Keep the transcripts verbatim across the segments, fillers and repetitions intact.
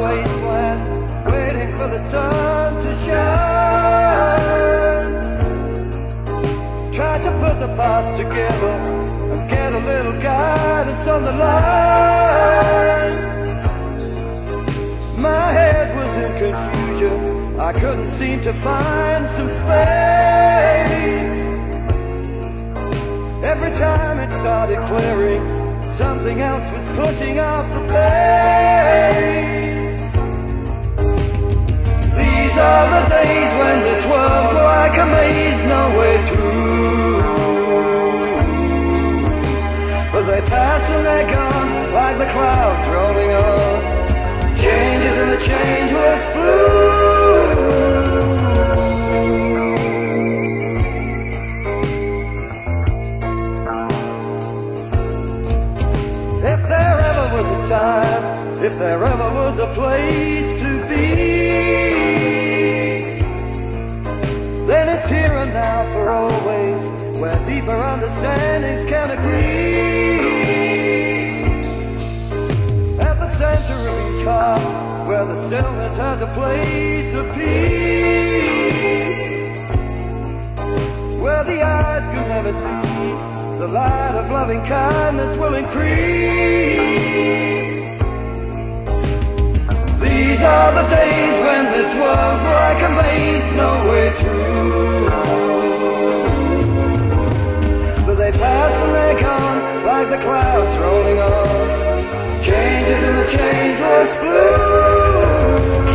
wasteland, waiting for the sun to shine. Tried to put the parts together and get a little guidance on the line. My head was in confusion, I couldn't seem to find some space. Every time it started clearing, something else was pushing off the pace. These are the days when this world's like a maze, no way through. But they pass and they're gone, like the clouds rolling on. Changes and the changeless blue. Time, if there ever was a place to be, then it's here and now for always, where deeper understandings can agree. At the center of each heart, where the stillness has a place of peace, where the eyes can never see, the light of loving kindness will increase. These are the days when this world's like a maze, no way through. But they pass and they're gone, like the clouds rolling on. Changes in the changeless blue.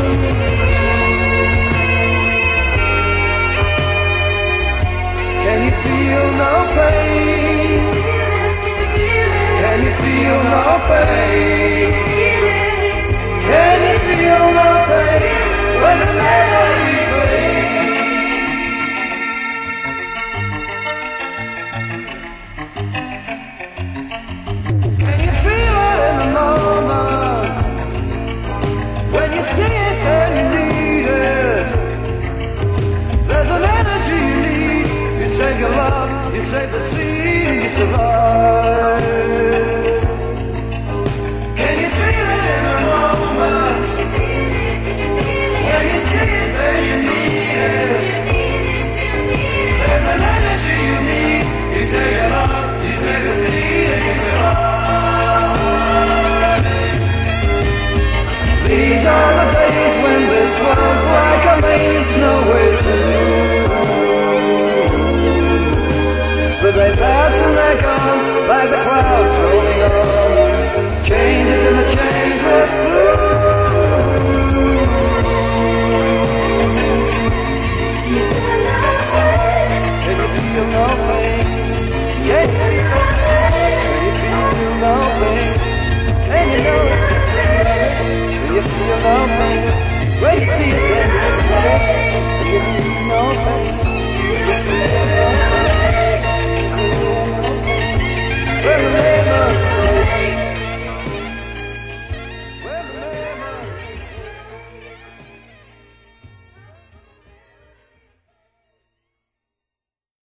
Can you feel no pain? Can you feel no pain? Can you feel no pain when the melody plays? Can you feel it in the moment? When you see it and you need it. There's an energy you need. You save your love, you save the sea, you survive. Can you feel it in the moment? When you see it, then you need it. There's an energy you need. You say your love, you say the sea, and you survive. These are the days when this world's like a maze, no way through. But they pass and they're gone, like the